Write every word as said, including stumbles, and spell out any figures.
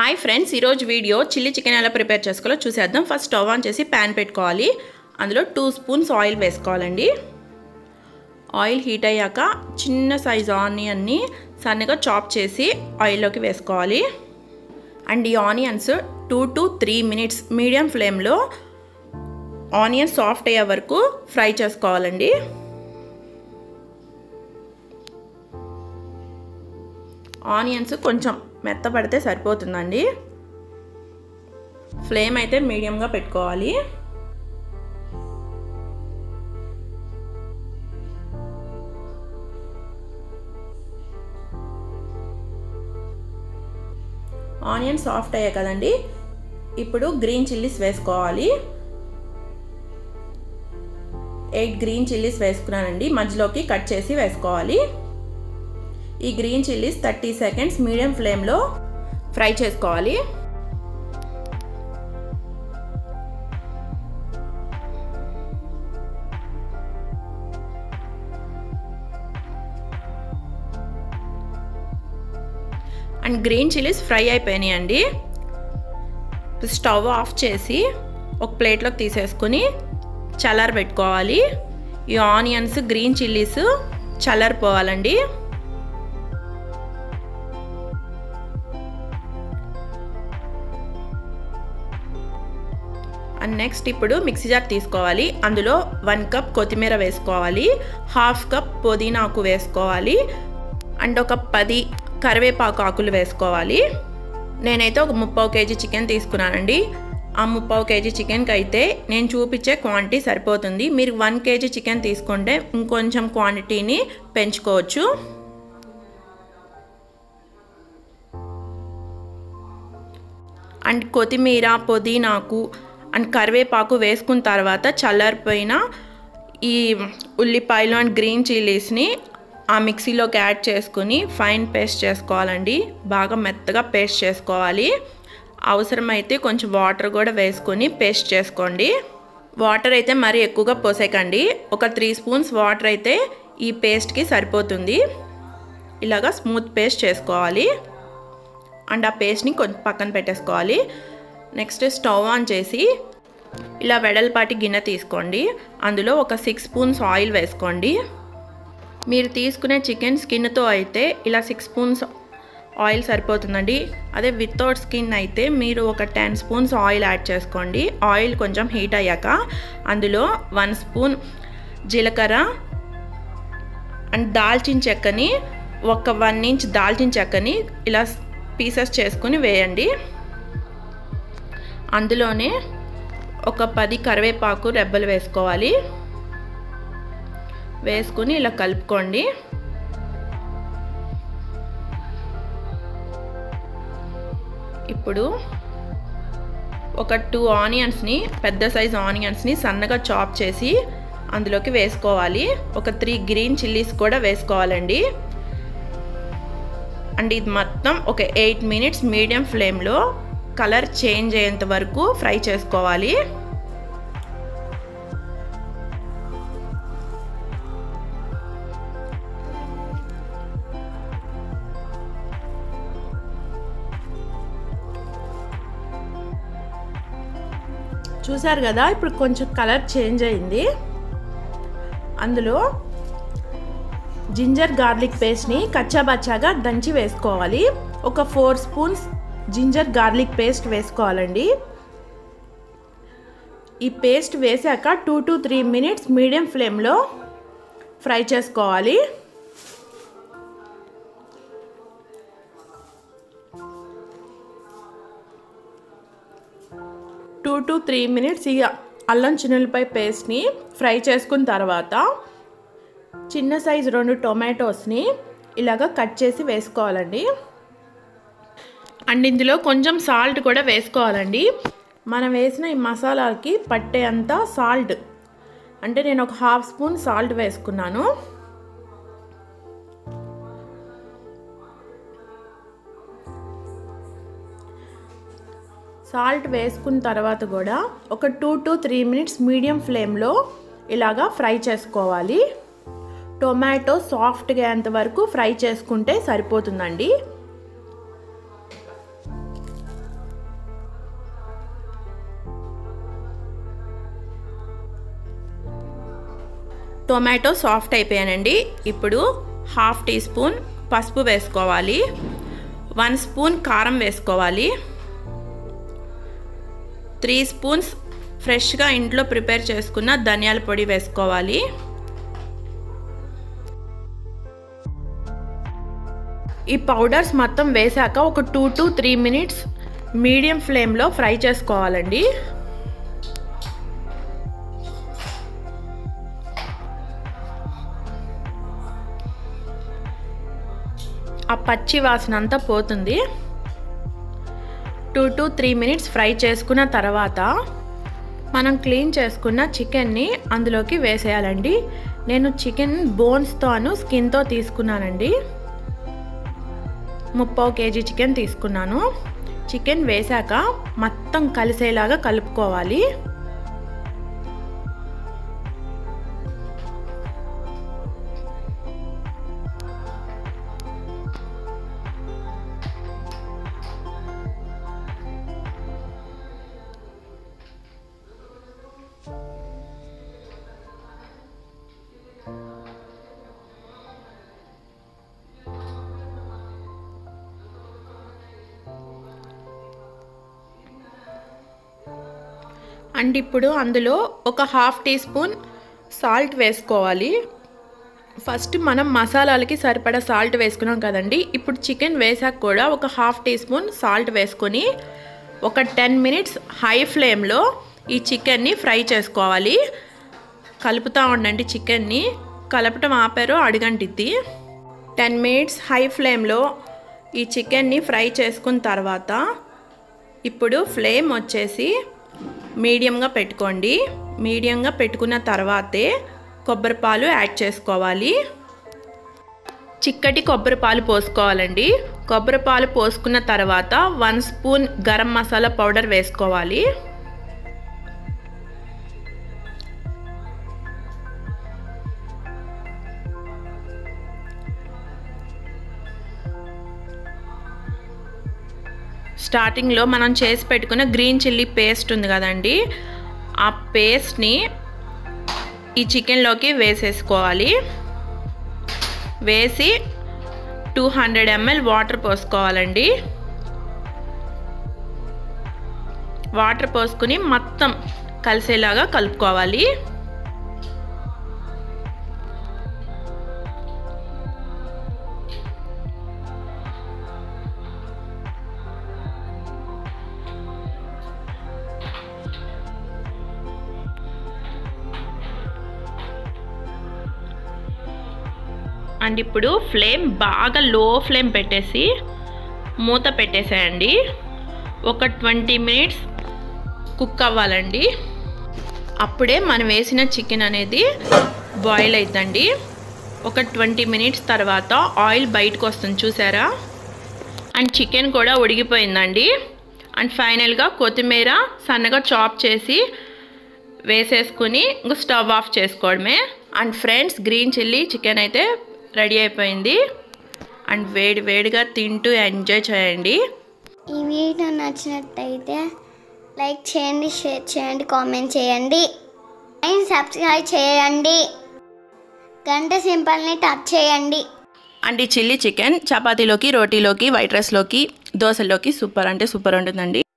Hi friends, ఈరోజు video chilli chicken ఎలా prepare చేసుకోవాలో చూసేద్దాం. ఫస్ట్ స్టవ్ ఆన్ చేసి ప్యాన్ పెట్టుకోవాలి. అందులో టూ స్పూన్స్ ఆయిల్ వేసుకోవాలండి. ఆయిల్ హీట్ అయ్యాక చిన్న సైజ్ ఆనియన్ని సన్నగా చాప్ చేసి ఆయిల్లోకి వేసుకోవాలి. అండ్ ఈ onions two to three minutes medium ఫ్లేమ్లో ఆనియన్ సాఫ్ట్ అయ్యే వరకు ఫ్రై చేసుకోవాలండి. ఆనియన్స్ కొంచెం మెత్తపడితే సరిపోతుందండి. ఫ్లేమ్ అయితే మీడియంగా పెట్టుకోవాలి. ఆనియన్ సాఫ్ట్ అయ్యాయి కదండి, ఇప్పుడు గ్రీన్ చిల్లీస్ వేసుకోవాలి. ఎయిట్ గ్రీన్ చిల్లీస్ వేసుకున్నానండి, మధ్యలోకి కట్ చేసి వేసుకోవాలి. ఈ green chillies thirty seconds medium ఫ్లేమ్లో ఫ్రై చేసుకోవాలి. అండ్ గ్రీన్ చిల్లీస్ ఫ్రై అయిపోయినాయండి. స్టవ్ ఆఫ్ చేసి ఒక ప్లేట్లోకి తీసేసుకుని చల్లార పెట్టుకోవాలి. ఈ ఆనియన్స్ గ్రీన్ చిల్లీస్ చల్లారిపోవాలండి. అండ్ నెక్స్ట్ ఇప్పుడు మిక్సీ జార్ తీసుకోవాలి. అందులో వన్ కప్ కొత్తిమీర వేసుకోవాలి, హాఫ్ కప్ పుదీనాకు వేసుకోవాలి, అండ్ ఒక పది కరివేపాకు ఆకులు వేసుకోవాలి. నేనైతే ఒక ముప్పావు కేజీ చికెన్ తీసుకున్నానండి. ఆ ముప్పావు కేజీ చికెన్కి అయితే నేను చూపించే క్వాంటిటీ సరిపోతుంది. మీరు వన్ కేజీ చికెన్ తీసుకుంటే ఇంకొంచెం క్వాంటిటీని పెంచుకోవచ్చు. అండ్ కొత్తిమీర, పుదీనాకు అండ్ కరివేపాకు వేసుకున్న తర్వాత చల్లారిపోయిన ఈ ఉల్లిపాయలు అండ్ గ్రీన్ చిల్లీస్ని ఆ మిక్సీలోకి యాడ్ చేసుకుని ఫైన్ పేస్ట్ చేసుకోవాలండి. బాగా మెత్తగా పేస్ట్ చేసుకోవాలి. అవసరమైతే కొంచెం వాటర్ కూడా వేసుకొని పేస్ట్ చేసుకోండి. వాటర్ అయితే మరీ ఎక్కువగా పోసేకండి. ఒక త్రీ స్పూన్స్ వాటర్ అయితే ఈ పేస్ట్కి సరిపోతుంది. ఇలాగా స్మూత్ పేస్ట్ చేసుకోవాలి. అండ్ ఆ పేస్ట్ని కొంచెం పక్కన పెట్టేసుకోవాలి. నెక్స్ట్ స్టవ్ ఆన్ చేసి ఇలా వెడల్పాటి గిన్నె తీసుకోండి. అందులో ఒక సిక్స్ స్పూన్స్ ఆయిల్ వేసుకోండి. మీరు తీసుకునే చికెన్ స్కిన్తో అయితే ఇలా సిక్స్ స్పూన్స్ ఆయిల్ సరిపోతుందండి. అదే వితౌట్ స్కిన్ అయితే మీరు ఒక టెన్ స్పూన్స్ ఆయిల్ యాడ్ చేసుకోండి. ఆయిల్ కొంచెం హీట్ అయ్యాక అందులో వన్ స్పూన్ జీలకర్ర అండ్ దాల్చిన చెక్కని ఒక వన్ ఇంచ్ దాల్చిన చెక్కని ఇలా పీసెస్ చేసుకుని వేయండి. అందులోనే ఒక పది కరివేపాకు రెబ్బలు వేసుకోవాలి. వేసుకుని ఇలా కలుపుకోండి. ఇప్పుడు ఒక టూ ఆనియన్స్ని, పెద్ద సైజ్ ఆనియన్స్ని సన్నగా చాప్ చేసి అందులోకి వేసుకోవాలి. ఒక త్రీ గ్రీన్ చిల్లీస్ కూడా వేసుకోవాలండి. అండ్ ఇది మొత్తం ఒక ఎయిట్ మినిట్స్ మీడియం ఫ్లేమ్లో కలర్ చేంజ్ అయ్యేంత వరకు ఫ్రై చేసుకోవాలి. చూసారు కదా, ఇప్పుడు కొంచెం కలర్ చేంజ్ అయింది. అందులో జింజర్ గార్లిక్ పేస్ట్ని కచ్చాబచ్చాగా దంచి వేసుకోవాలి. ఒక four spoons ginger garlic paste వేసుకోవాలండి. ఈ పేస్ట్ వేసాక two to three minutes medium ఫ్లేమ్లో ఫ్రై చేసుకోవాలి. టూ టు త్రీ మినిట్స్ ఈ అల్లం చిన్నులపై పేస్ట్ని ఫ్రై చేసుకున్న తర్వాత చిన్న సైజు రెండు టొమాటోస్ని ఇలాగ కట్ చేసి వేసుకోవాలండి. అండ్ ఇందులో కొంచెం సాల్ట్ కూడా వేసుకోవాలండి. మనం వేసిన ఈ మసాలాకి పట్టేంత సాల్ట్, అంటే నేను ఒక హాఫ్ స్పూన్ సాల్ట్ వేసుకున్నాను. సాల్ట్ వేసుకున్న తర్వాత కూడా ఒక two to three minutes medium ఫ్లేమ్లో ఇలాగా ఫ్రై చేసుకోవాలి. టొమాటో సాఫ్ట్గా అయ్యేంత వరకు ఫ్రై చేసుకుంటే సరిపోతుందండి. టొమాటో సాఫ్ట్ అయిపోయానండి. ఇప్పుడు హాఫ్ టీ స్పూన్ పసుపు వేసుకోవాలి, వన్ స్పూన్ కారం వేసుకోవాలి, త్రీ స్పూన్స్ ఫ్రెష్గా ఇంట్లో ప్రిపేర్ చేసుకున్న ధనియాల పొడి వేసుకోవాలి. ఈ పౌడర్స్ మొత్తం వేసాక ఒక two to three minutes medium ఫ్లేమ్లో ఫ్రై చేసుకోవాలండి. ఆ పచ్చి వాసన అంతా పోతుంది. Two to three minutes fry చేసుకున్న తర్వాత మనం క్లీన్ చేసుకున్న చికెన్ని అందులోకి వేసేయాలండి. నేను చికెన్ బోన్స్తోను స్కిన్తో తీసుకున్నానండి. ముప్పావు కేజీ చికెన్ తీసుకున్నాను. చికెన్ వేసాక మొత్తం కలిసేలాగా కలుపుకోవాలి. అండ్ ఇప్పుడు అందులో ఒక హాఫ్ టీ స్పూన్ సాల్ట్ వేసుకోవాలి. ఫస్ట్ మనం మసాలాలకి సరిపడా సాల్ట్ వేసుకున్నాం కదండి. ఇప్పుడు చికెన్ వేసాక కూడా ఒక హాఫ్ టీ స్పూన్ సాల్ట్ వేసుకొని ఒక టెన్ మినిట్స్ హై ఫ్లేమ్లో ఈ చికెన్ని ఫ్రై చేసుకోవాలి. కలుపుతూ ఉండండి చికెన్ని, కలపటం ఆపారో అడుగంటిద్ది. టెన్ మినిట్స్ హై ఫ్లేమ్లో ఈ చికెన్ని ఫ్రై చేసుకున్న తర్వాత ఇప్పుడు ఫ్లేమ్ వచ్చేసి మీడియంగా పెట్టుకోండి. మీడియంగా పెట్టుకున్న తర్వాతే కొబ్బరి పాలు యాడ్ చేసుకోవాలి. చిక్కటి కొబ్బరి పాలు పోసుకోవాలండి. కొబ్బరి పాలు పోసుకున్న తర్వాత one spoon garam masala powder వేసుకోవాలి. స్టార్టింగ్లో మనం చేసి పెట్టుకున్న గ్రీన్ చిల్లీ పేస్ట్ ఉంది కదండి, ఆ పేస్ట్ని ఈ చికెన్లోకి వేసేసుకోవాలి. వేసి టూ హండ్రెడ్ ఎంఎల్ వాటర్ పోసుకోవాలండి. వాటర్ పోసుకుని మొత్తం కలిసేలాగా కలుపుకోవాలి. అండ్ ఇప్పుడు ఫ్లేమ్ బాగా లో ఫ్లేమ్ పెట్టేసి మూత పెట్టేసేయండి. ఒక ట్వంటీ మినిట్స్ కుక్ అవ్వాలండి. అప్పుడే మనం వేసిన చికెన్ అనేది బాయిల్ అవుతుందండి. ఒక ట్వంటీ మినిట్స్ తర్వాత ఆయిల్ బయటకు వస్తుంది చూసారా. అండ్ చికెన్ కూడా ఉడికిపోయిందండి. అండ్ ఫైనల్గా కొత్తిమీర సన్నగా చాప్ చేసి వేసేసుకుని ఇంకో స్టవ్ ఆఫ్ చేసుకోవడమే. And friends, green chilli chicken అయితే రెడీ అయిపోయింది. అండ్ వేడి వేడిగా తింటూ ఎంజాయ్ చేయండి. ఈ వీడియో నచ్చినట్టయితే లైక్ చేయండి, షేర్ చేయండి, కామెంట్ చేయండి, అండ్ సబ్స్క్రైబ్ చేయండి, గంట సింబల్ని టచ్ చేయండి. అండ్ ఈ చిల్లీ చికెన్ చపాతీలోకి, రోటీలోకి, వైట్ రైస్లోకి, దోశలోకి సూపర్ అంటే సూపర్ ఉంటుందండి.